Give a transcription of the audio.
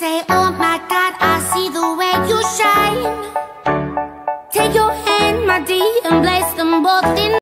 say, oh my God, I see the way you shine. Take your hand, my dear, and place them both in